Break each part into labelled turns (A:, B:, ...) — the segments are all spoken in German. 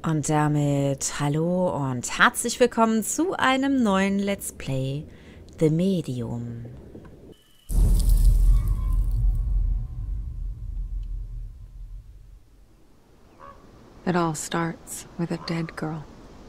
A: Und damit hallo und herzlich willkommen zu einem neuen Let's Play The Medium.
B: It all starts with a dead girl.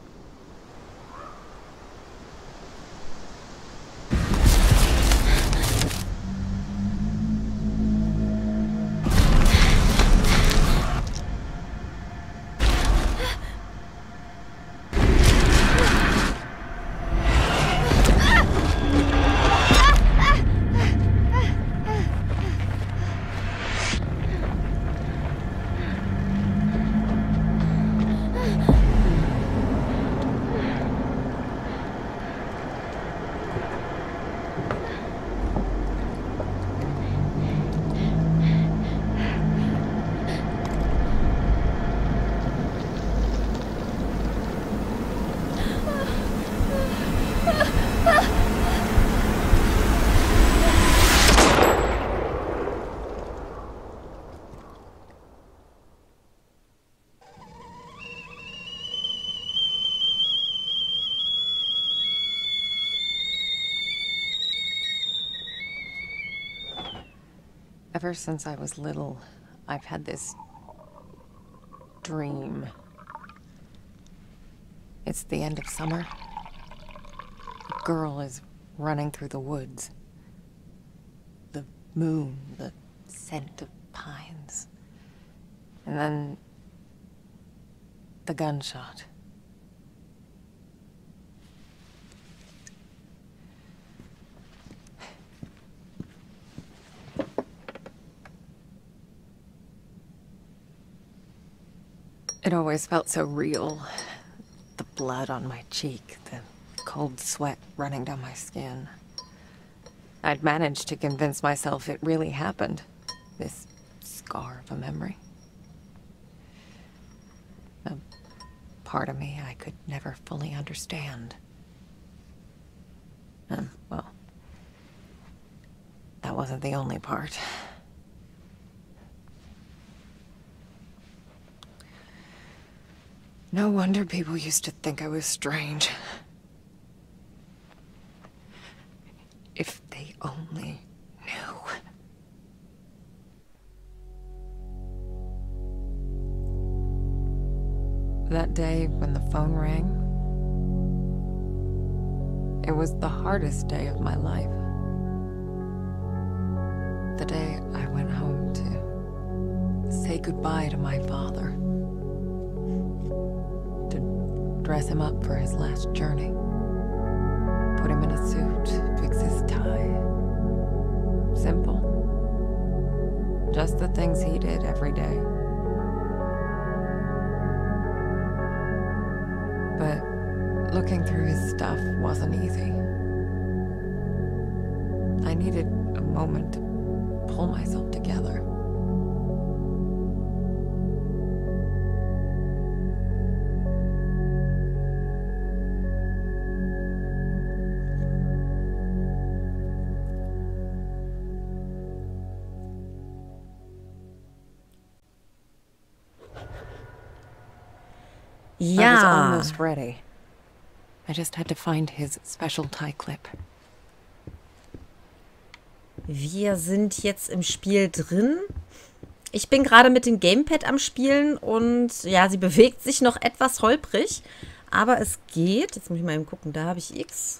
B: Ever since I was little, I've had this dream. It's the end of summer. A girl is running through the woods. The moon, the scent of pines. And then the gunshot. It always felt so real. The blood on my cheek, the cold sweat running down my skin. I'd managed to convince myself it really happened. This scar of a memory. A part of me I could never fully understand. And, well, that wasn't the only part. No wonder people used to think I was strange. If they only knew. That day when the phone rang, it was the hardest day of my life. The day I went home to say goodbye to my father. Dress him up for his last journey. Put him in a suit, fix his tie. Simple. Just the things he did every day. But looking through his stuff wasn't easy. I needed a moment to pull myself together. I was
A: Ja,
B: almost ready. I just had to find his special tie clip.
A: wir sind jetzt im Spiel drin. Ich bin gerade mit dem Gamepad am Spielen und ja, sie bewegt sich noch etwas holprig, aber es geht. Jetzt muss ich mal eben gucken, da habe ich X.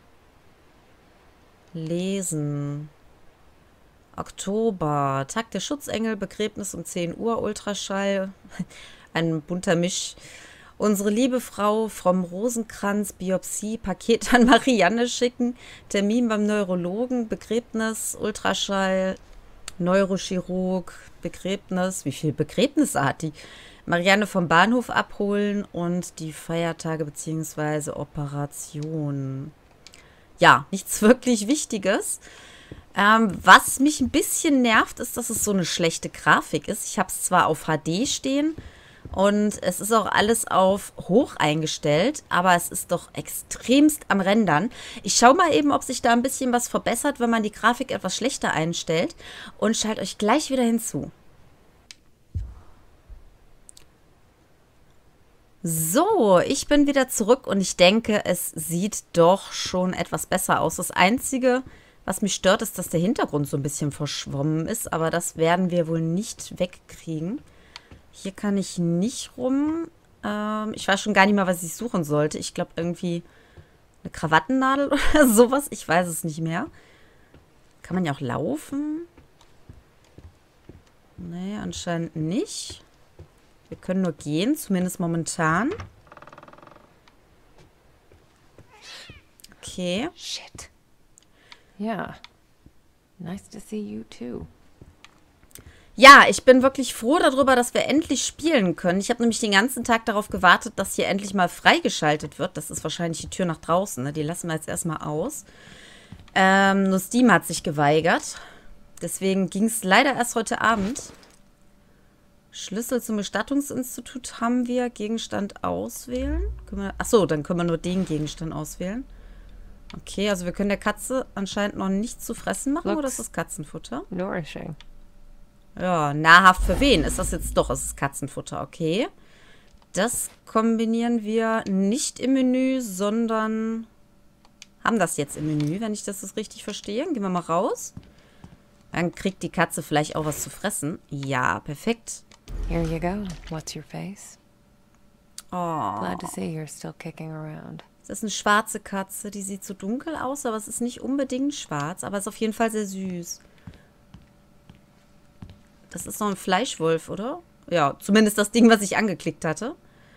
A: Lesen. Oktober, Tag der Schutzengel, Begräbnis um 10 Uhr, Ultraschall, ein bunter Misch. Unsere liebe Frau vom Rosenkranz, Biopsie, Paket an Marianne schicken, Termin beim Neurologen, Begräbnis, Ultraschall, Neurochirurg, Begräbnis. Wie viele Begräbnisse hat die? Marianne vom Bahnhof abholen und die Feiertage bzw. Operationen. Ja, nichts wirklich Wichtiges. Was mich ein bisschen nervt, ist, dass es so eine schlechte Grafik ist. Ich habe es zwar auf HD stehen und es ist auch alles auf hoch eingestellt, aber es ist doch extremst am Rendern. Ich schaue mal eben, ob sich da ein bisschen was verbessert, wenn man die Grafik etwas schlechter einstellt, und schalte euch gleich wieder hinzu. So, ich bin wieder zurück und ich denke, es sieht doch schon etwas besser aus. Das Einzige, was mich stört, ist, dass der Hintergrund so ein bisschen verschwommen ist, aber das werden wir wohl nicht wegkriegen. Hier kann ich nicht rum. Ich weiß schon gar nicht mehr, was ich suchen sollte. Ich glaube irgendwie eine Krawattennadel oder sowas. Ich weiß es nicht mehr. Kann man ja auch laufen? Nee, anscheinend nicht. Wir können nur gehen, zumindest momentan. Okay.
B: Shit. Yeah. Nice to see you too.
A: Ja, ich bin wirklich froh darüber, dass wir endlich spielen können. Ich habe nämlich den ganzen Tag darauf gewartet, dass hier endlich mal freigeschaltet wird. Das ist wahrscheinlich die Tür nach draußen, ne? Die lassen wir jetzt erstmal aus. Nur Steam hat sich geweigert. Deswegen ging es leider erst heute Abend. Schlüssel zum Bestattungsinstitut haben wir. Gegenstand auswählen. Achso, dann können wir nur den Gegenstand auswählen. Okay, also wir können der Katze anscheinend noch nichts zu fressen machen, oder ist das Katzenfutter?
B: Nourishing.
A: Ja, nahrhaft für wen? Ist das jetzt doch? Es ist Katzenfutter, okay. Das kombinieren wir nicht im Menü, sondern haben das jetzt im Menü, wenn ich das richtig verstehe. Gehen wir mal raus. Dann kriegt die Katze vielleicht auch was zu fressen. Ja, perfekt.
B: Here you go. What's your face?
A: Oh.
B: Glad to see you're still kicking around.
A: Das ist eine schwarze Katze. Die sieht so dunkel aus, aber es ist nicht unbedingt schwarz. Aber ist auf jeden Fall sehr süß. Das ist noch ein Fleischwolf, oder? Ja, zumindest das Ding, was ich angeklickt hatte.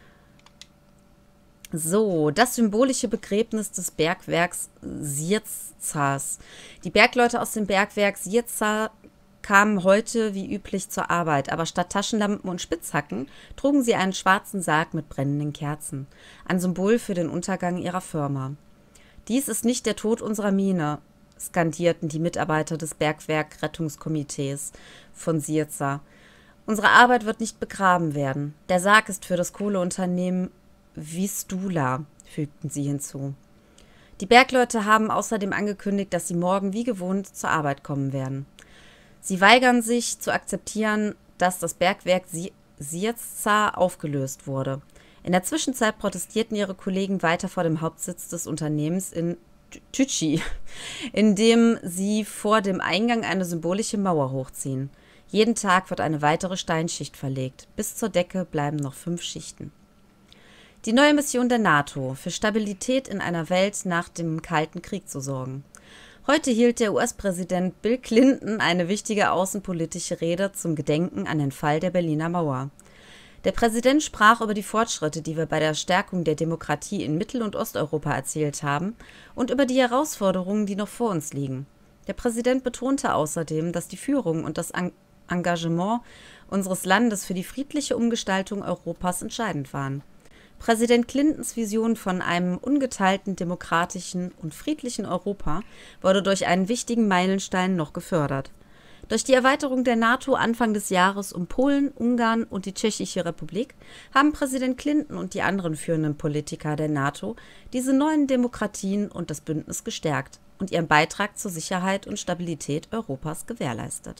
A: So, das symbolische Begräbnis des Bergwerks Siertzas. Die Bergleute aus dem Bergwerk Sierza kamen heute wie üblich zur Arbeit, aber statt Taschenlampen und Spitzhacken trugen sie einen schwarzen Sarg mit brennenden Kerzen. Ein Symbol für den Untergang ihrer Firma. Dies ist nicht der Tod unserer Mine, skandierten die Mitarbeiter des Bergwerk-Rettungskomitees von Sierza. Unsere Arbeit wird nicht begraben werden. Der Sarg ist für das Kohleunternehmen Vistula, fügten sie hinzu. Die Bergleute haben außerdem angekündigt, dass sie morgen wie gewohnt zur Arbeit kommen werden. Sie weigern sich zu akzeptieren, dass das Bergwerk Sierza aufgelöst wurde. In der Zwischenzeit protestierten ihre Kollegen weiter vor dem Hauptsitz des Unternehmens in Tütschi, indem sie vor dem Eingang eine symbolische Mauer hochziehen. Jeden Tag wird eine weitere Steinschicht verlegt. Bis zur Decke bleiben noch 5 Schichten. Die neue Mission der NATO, für Stabilität in einer Welt nach dem Kalten Krieg zu sorgen. Heute hielt der US-Präsident Bill Clinton eine wichtige außenpolitische Rede zum Gedenken an den Fall der Berliner Mauer. Der Präsident sprach über die Fortschritte, die wir bei der Stärkung der Demokratie in Mittel- und Osteuropa erzielt haben, und über die Herausforderungen, die noch vor uns liegen. Der Präsident betonte außerdem, dass die Führung und das Engagement unseres Landes für die friedliche Umgestaltung Europas entscheidend waren. Präsident Clintons Vision von einem ungeteilten, demokratischen und friedlichen Europa wurde durch einen wichtigen Meilenstein noch gefördert. Durch die Erweiterung der NATO Anfang des Jahres um Polen, Ungarn und die Tschechische Republik haben Präsident Clinton und die anderen führenden Politiker der NATO diese neuen Demokratien und das Bündnis gestärkt und ihren Beitrag zur Sicherheit und Stabilität Europas gewährleistet.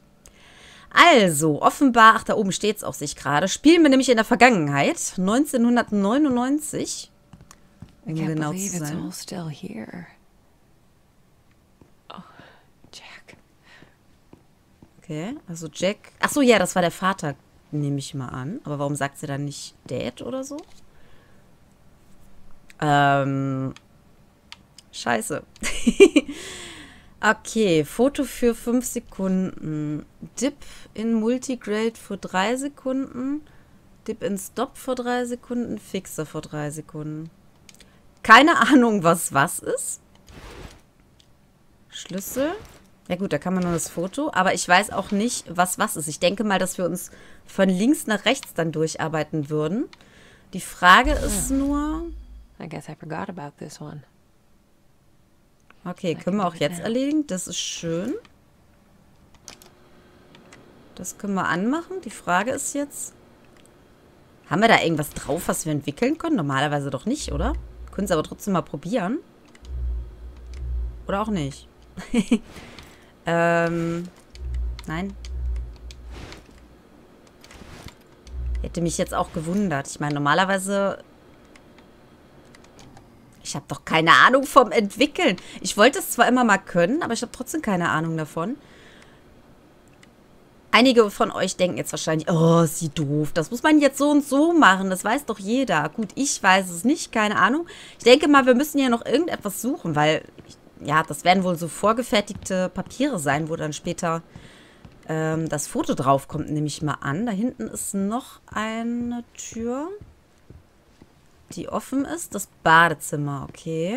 A: Also, offenbar, ach, da oben steht es auch sich gerade, spielen wir nämlich in der Vergangenheit, 1999, um genau zu sein. Okay, also Jack, ach so, ja, das war der Vater, nehme ich mal an. Aber warum sagt sie dann nicht Dad oder so? Scheiße. Okay, Foto für 5 Sekunden. Dip in Multigrade für 3 Sekunden. Dip in Stop für 3 Sekunden. Fixer für 3 Sekunden. Keine Ahnung, was ist. Schlüssel. Ja gut, da kann man nur das Foto. Aber ich weiß auch nicht, was ist. Ich denke mal, dass wir uns von links nach rechts dann durcharbeiten würden. Die Frage ist nur...
B: I guess I forgot about this one.
A: Okay, können wir auch jetzt erledigen. Das ist schön. Das können wir anmachen. Die Frage ist jetzt... Haben wir da irgendwas drauf, was wir entwickeln können? Normalerweise doch nicht, oder? Können es aber trotzdem mal probieren. Oder auch nicht. Nein. Hätte mich jetzt auch gewundert. Ich meine, normalerweise... Ich habe doch keine Ahnung vom Entwickeln. Ich wollte es zwar immer mal können, aber ich habe trotzdem keine Ahnung davon. Einige von euch denken jetzt wahrscheinlich, oh, ist sie doof. Das muss man jetzt so und so machen. Das weiß doch jeder. Gut, ich weiß es nicht, keine Ahnung. Ich denke mal, wir müssen ja noch irgendetwas suchen, weil, ja, das werden wohl so vorgefertigte Papiere sein, wo dann später das Foto drauf kommt, nehme ich mal an. Da hinten ist noch eine Tür, die offen ist. Das Badezimmer, okay.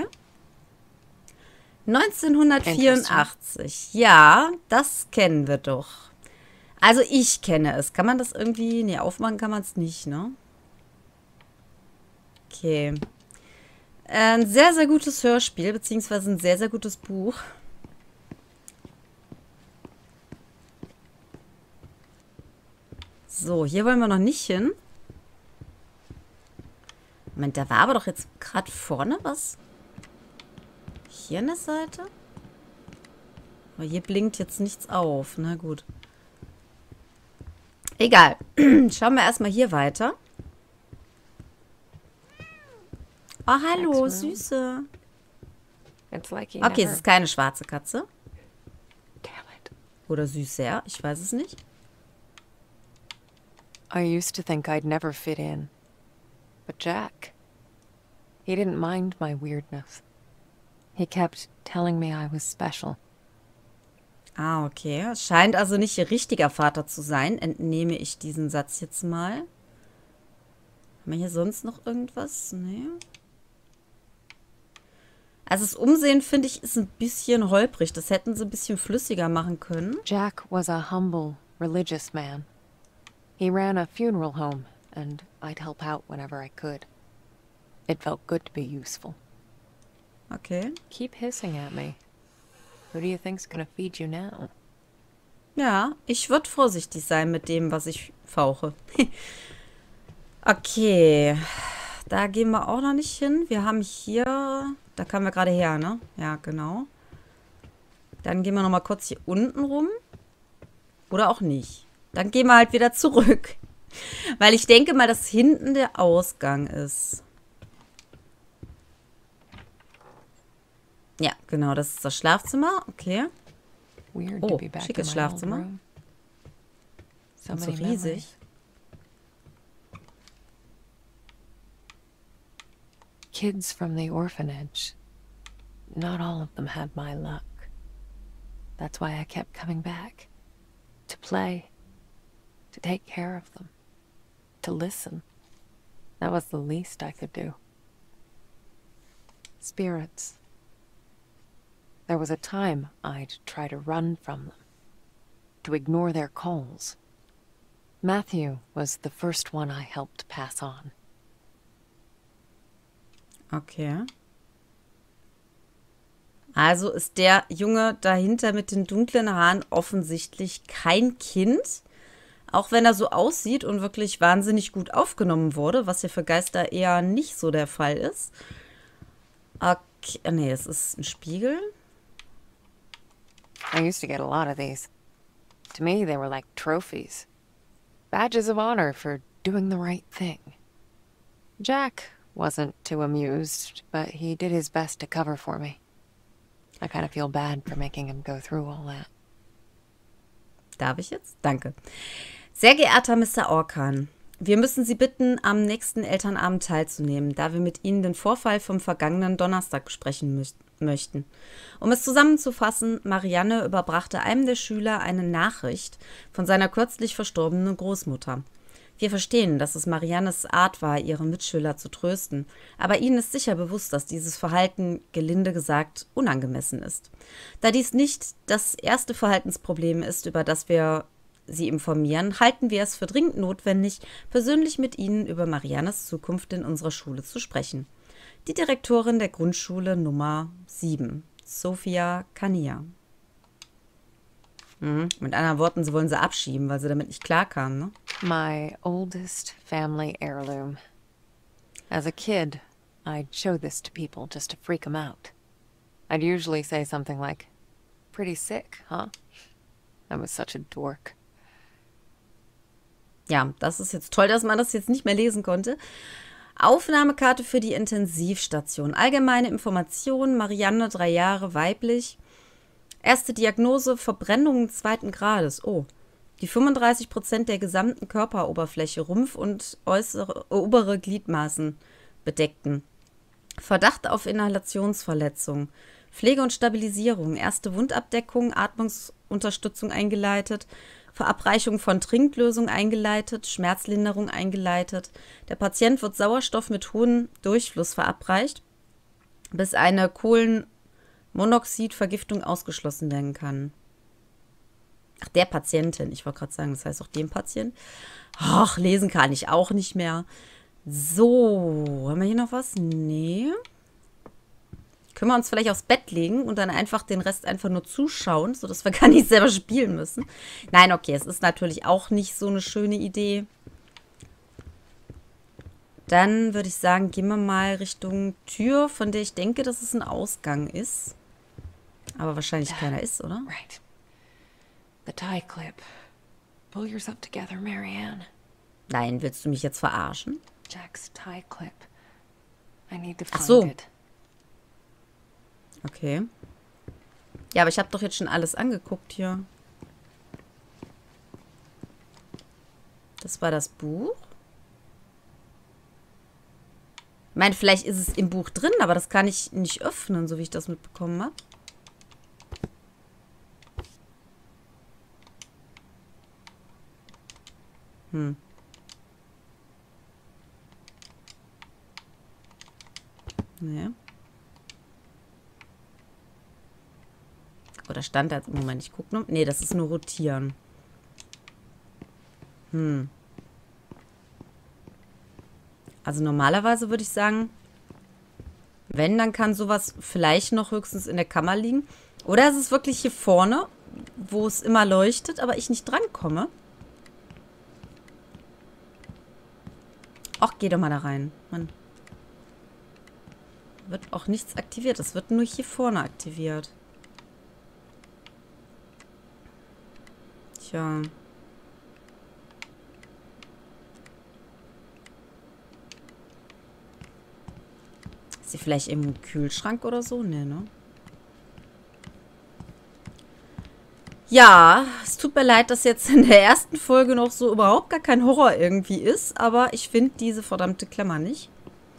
A: 1984. Ja, das kennen wir doch. Also ich kenne es. Kann man das irgendwie... Nee, aufmachen kann man es nicht, ne? Okay. Ein sehr, sehr gutes Hörspiel, beziehungsweise ein sehr, sehr gutes Buch. So, hier wollen wir noch nicht hin. Moment, da war aber doch jetzt gerade vorne was. Hier an der Seite? Aber hier blinkt jetzt nichts auf. Na gut. Egal. Schauen wir erstmal hier weiter. Oh, hallo, Süße. Okay, es ist keine schwarze Katze. Oder Süßer, ich weiß es nicht.
B: I used to think I'd never fit in. But Jack, he didn't mind my weirdness. He kept telling me I was special.
A: Ah, okay. Scheint also nicht ihr richtiger Vater zu sein, entnehme ich diesen Satz jetzt mal. Haben wir hier sonst noch irgendwas? Nee. Also das Umsehen, finde ich, ist ein bisschen holprig. Das hätten sie ein bisschen flüssiger machen können.
B: Jack was a humble, religious man. He ran a funeral home, and I'd help out whenever I could. It felt good to be useful.
A: Okay.
B: Keep hissing at me. Who do you think's gonna feed you now?
A: Ja, ich würde vorsichtig sein mit dem, was ich fauche. Okay. Da gehen wir auch noch nicht hin. Wir haben hier... Da kamen wir gerade her, ne? Ja, genau. Dann gehen wir noch mal kurz hier unten rum. Oder auch nicht. Dann gehen wir halt wieder zurück. Weil ich denke mal, dass hinten der Ausgang ist. Ja, genau, das ist das Schlafzimmer. Okay. Oh, schickes Schlafzimmer. Und so riesig.
B: Kids from the orphanage. Not all of them had my luck. That's why I kept coming back. To play. To take care of them. To listen. That was the least I could do. Spirits. There was a time I'd try to run from them. To ignore their calls. Matthew was the first one I helped pass on.
A: Okay. Also ist der Junge dahinter mit den dunklen Haaren offensichtlich kein Kind. Auch wenn er so aussieht und wirklich wahnsinnig gut aufgenommen wurde, was ja für Geister eher nicht so der Fall ist. Okay, nee, es ist ein Spiegel.
B: I used to get a lot of these. To me, they were like trophies. Badges of honor for doing the right thing. Jack wasn't too amused, but he did his best to cover for me. I kind of feel bad for making him go through all that.
A: Darf ich jetzt? Danke. Sehr geehrter Mr. Orkan, wir müssen Sie bitten, am nächsten Elternabend teilzunehmen, da wir mit Ihnen den Vorfall vom vergangenen Donnerstag besprechen möchten. Um es zusammenzufassen, Marianne überbrachte einem der Schüler eine Nachricht von seiner kürzlich verstorbenen Großmutter. Wir verstehen, dass es Mariannes Art war, ihre Mitschüler zu trösten, aber Ihnen ist sicher bewusst, dass dieses Verhalten, gelinde gesagt, unangemessen ist. Da dies nicht das erste Verhaltensproblem ist, über das wir Sie informieren, halten wir es für dringend notwendig, persönlich mit Ihnen über Mariannes Zukunft in unserer Schule zu sprechen. Die Direktorin der Grundschule Nummer 7, Sophia Kania. Mit anderen Worten, sie wollen sie abschieben, weil sie damit nicht klarkamen, ne?
B: My oldest family heirloom. As a kid, I'd show this to people just to freak them out. I'd usually say something like, "Pretty sick, huh?" I was such a dork.
A: Ja, das ist jetzt toll, dass man das jetzt nicht mehr lesen konnte. Aufnahmekarte für die Intensivstation. Allgemeine Informationen. Marianne, 3 Jahre, weiblich. Erste Diagnose, Verbrennung 2. Grades. Oh, die 35% der gesamten Körperoberfläche, Rumpf und obere Gliedmaßen bedeckten. Verdacht auf Inhalationsverletzung. Pflege und Stabilisierung. Erste Wundabdeckung, Atmungsunterstützung eingeleitet. Verabreichung von Trinklösung eingeleitet. Schmerzlinderung eingeleitet. Der Patient wird Sauerstoff mit hohem Durchfluss verabreicht, bis eine Kohlenmonoxidvergiftung ausgeschlossen werden kann. Ach, der Patientin. Ich wollte gerade sagen, das heißt auch dem Patient. Ach, lesen kann ich auch nicht mehr. So, haben wir hier noch was? Nee. Können wir uns vielleicht aufs Bett legen und dann einfach den Rest einfach nur zuschauen, sodass wir gar nicht selber spielen müssen? Nein, okay, es ist natürlich auch nicht so eine schöne Idee. Dann würde ich sagen, gehen wir mal Richtung Tür, von der ich denke, dass es ein Ausgang ist. Aber wahrscheinlich keiner ist, oder?
B: Right. The tie clip. Pull yourself together, Marianne.
A: Nein, willst du mich jetzt verarschen?
B: Jack's tie clip. I need to
A: Ach
B: find
A: so.
B: it.
A: Okay. Ja, aber ich habe doch jetzt schon alles angeguckt hier. Das war das Buch. Ich meine, vielleicht ist es im Buch drin, aber das kann ich nicht öffnen, so wie ich das mitbekommen habe. Nee. Oder stand da... Moment, ich gucke nur... Nee, das ist nur rotieren. Also normalerweise würde ich sagen, wenn, dann kann sowas vielleicht noch höchstens in der Kammer liegen. Oder es ist wirklich hier vorne, wo es immer leuchtet, aber ich nicht drankomme. Ach, geh doch mal da rein. Mann. Wird auch nichts aktiviert. Es wird nur hier vorne aktiviert. Tja. Ist sie vielleicht im Kühlschrank oder so? Nee, ne? Ja, es tut mir leid, dass jetzt in der ersten Folge noch so überhaupt gar kein Horror irgendwie ist, aber ich finde diese verdammte Klammer nicht.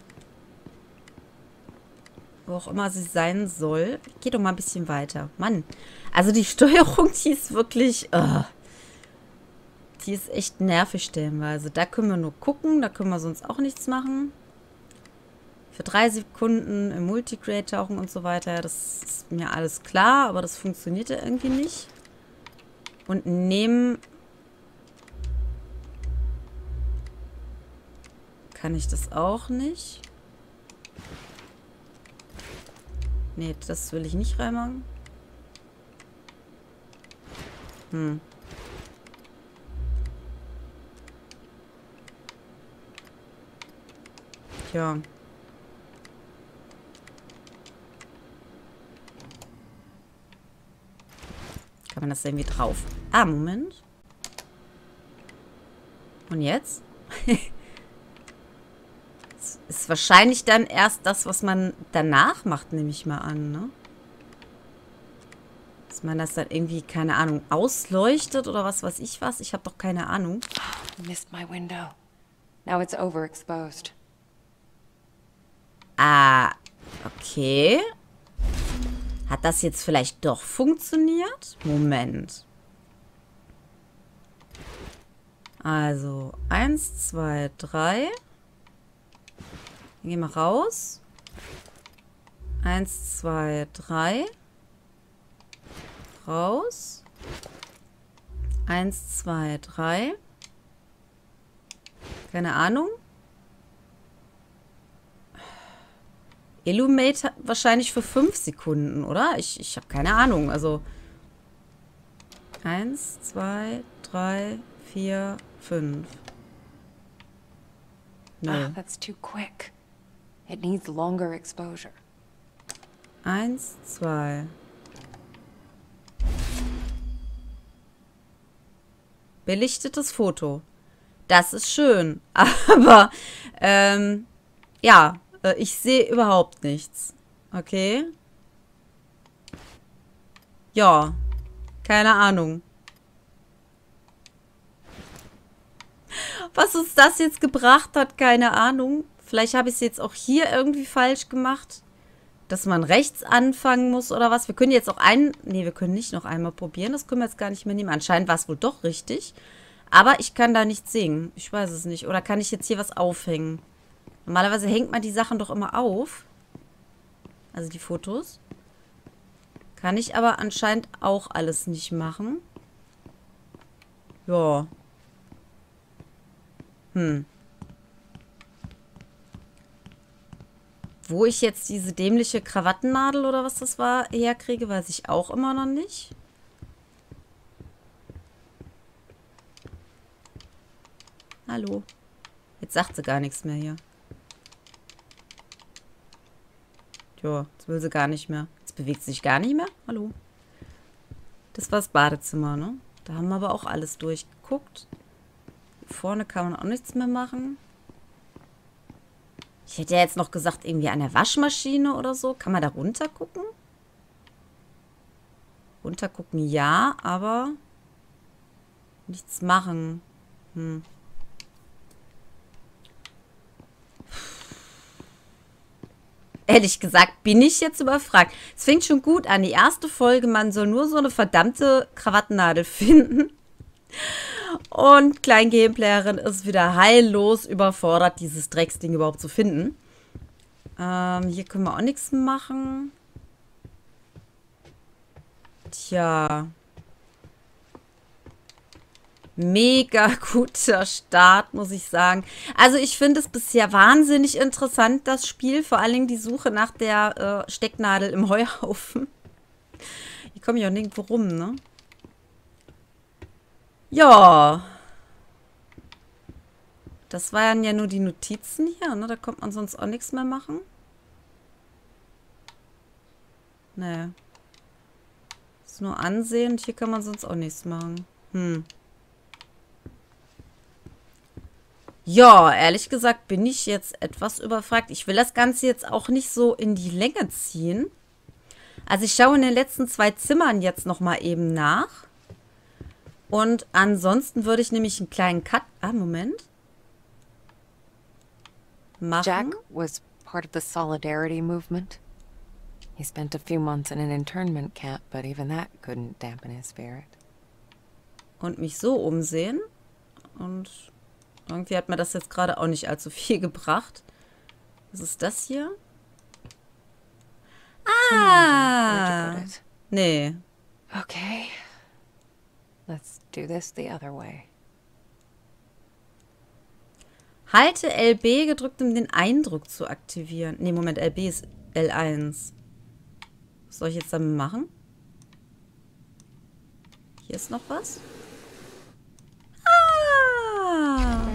A: Wo auch immer sie sein soll. Geh doch mal ein bisschen weiter. Mann, also die Steuerung, die ist wirklich... die ist echt nervig stellenweise. Da können wir nur gucken, da können wir sonst auch nichts machen. Für 3 Sekunden im Multigrade tauchen und so weiter. Das ist mir alles klar, aber das funktioniert ja irgendwie nicht. Und nehmen... Kann ich das auch nicht? Nee, das will ich nicht reinmachen. Tja. Kann man das irgendwie drauf? Ah, Moment. Und jetzt? Das ist wahrscheinlich dann erst das, was man danach macht, nehme ich mal an, ne? Dass man das dann irgendwie, keine Ahnung, ausleuchtet oder was weiß ich was. Ich habe doch keine Ahnung.
B: Missed my window. Now it's overexposed.
A: Ah, okay. Hat das jetzt vielleicht doch funktioniert? Moment. Also, 1, 2, 3. Dann gehen wir raus. 1, 2, 3. Raus. 1, 2, 3. Keine Ahnung. Illumate wahrscheinlich für 5 Sekunden, oder? Ich habe keine Ahnung. Also 1, 2, 3, 4, 5.
B: Ah, that's too quick. It needs longer exposure.
A: 1, 2. Belichtetes Foto. Das ist schön. Aber, ja, ich sehe überhaupt nichts. Okay. Ja, keine Ahnung. Was uns das jetzt gebracht hat, keine Ahnung. Vielleicht habe ich es jetzt auch hier irgendwie falsch gemacht. Dass man rechts anfangen muss oder was. Wir können jetzt auch nee, wir können nicht noch einmal probieren. Das können wir jetzt gar nicht mehr nehmen. Anscheinend war es wohl doch richtig. Aber ich kann da nichts sehen. Ich weiß es nicht. Oder kann ich jetzt hier was aufhängen? Normalerweise hängt man die Sachen doch immer auf. Also die Fotos. Kann ich aber anscheinend auch alles nicht machen. Ja. Wo ich jetzt diese dämliche Krawattennadel oder was das war, herkriege, weiß ich auch immer noch nicht. Hallo. Jetzt sagt sie gar nichts mehr hier. Tja, jetzt will sie gar nicht mehr. Jetzt bewegt sie sich gar nicht mehr. Hallo. Das war das Badezimmer, ne? Da haben wir aber auch alles durchgeguckt. Hier vorne kann man auch nichts mehr machen. Ich hätte ja jetzt noch gesagt, irgendwie an der Waschmaschine oder so. Kann man da runter gucken? Runter gucken, ja, aber nichts machen. Ehrlich gesagt, bin ich jetzt überfragt. Es fängt schon gut an. Die erste Folge, man soll nur so eine verdammte Krawattennadel finden. Und Klein-Gameplayerin ist wieder heillos überfordert, dieses Drecksding überhaupt zu finden. Hier können wir auch nichts machen. Tja. Mega guter Start, muss ich sagen. Also ich finde es bisher wahnsinnig interessant, das Spiel. Vor allen Dingen die Suche nach der Stecknadel im Heuhaufen. Hier komme ich auch nirgendwo rum, ne? Ja. Das waren ja nur die Notizen hier, ne? Da kommt man sonst auch nichts mehr machen. Nee. Ist nur ansehen und hier kann man sonst auch nichts machen. Ja, ehrlich gesagt bin ich jetzt etwas überfragt. Ich will das Ganze jetzt auch nicht so in die Länge ziehen. Also ich schaue in den letzten 2 Zimmern jetzt nochmal eben nach. Und ansonsten würde ich nämlich einen kleinen Cut... Moment. Machen.
B: Jack was part of the Solidarity movement. He spent a few months in an internment camp, but even that couldn't dampen his spirit.
A: Und mich so umsehen. Und irgendwie hat mir das jetzt gerade auch nicht allzu viel gebracht. Was ist das hier? Ah! Nee.
B: Okay. Let's do this the other way.
A: Halte LB gedrückt, um den Eindruck zu aktivieren. Nee, Moment, LB ist L1. Was soll ich jetzt damit machen? Hier ist noch was. Ah!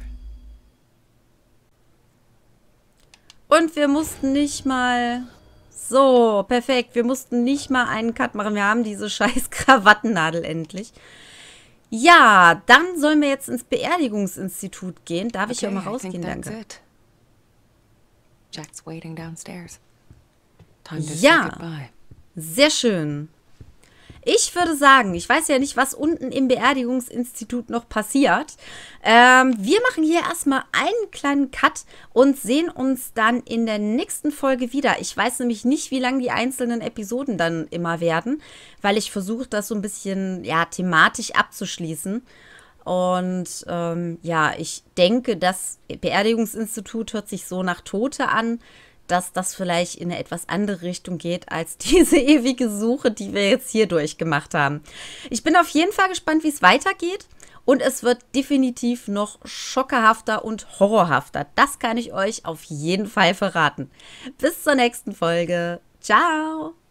A: Und wir mussten nicht mal... So, perfekt. Wir mussten nicht mal einen Cut machen. Wir haben diese scheiß Krawattennadel endlich. Ja, dann sollen wir jetzt ins Beerdigungsinstitut gehen. Darf ich ja mal rausgehen? Danke.
B: Jack's waiting downstairs. Time to say
A: Ja,
B: goodbye.
A: sehr schön. Ich würde sagen, ich weiß ja nicht, was unten im Beerdigungsinstitut noch passiert. Wir machen hier erstmal einen kleinen Cut und sehen uns dann in der nächsten Folge wieder. Ich weiß nämlich nicht, wie lang die einzelnen Episoden dann immer werden, weil ich versuche, das so ein bisschen ja, thematisch abzuschließen. Und ja, ich denke, das Beerdigungsinstitut hört sich so nach Tote an, dass das vielleicht in eine etwas andere Richtung geht als diese ewige Suche, die wir jetzt hier durchgemacht haben. Ich bin auf jeden Fall gespannt, wie es weitergeht. Und es wird definitiv noch schockerhafter und horrorhafter. Das kann ich euch auf jeden Fall verraten. Bis zur nächsten Folge. Ciao!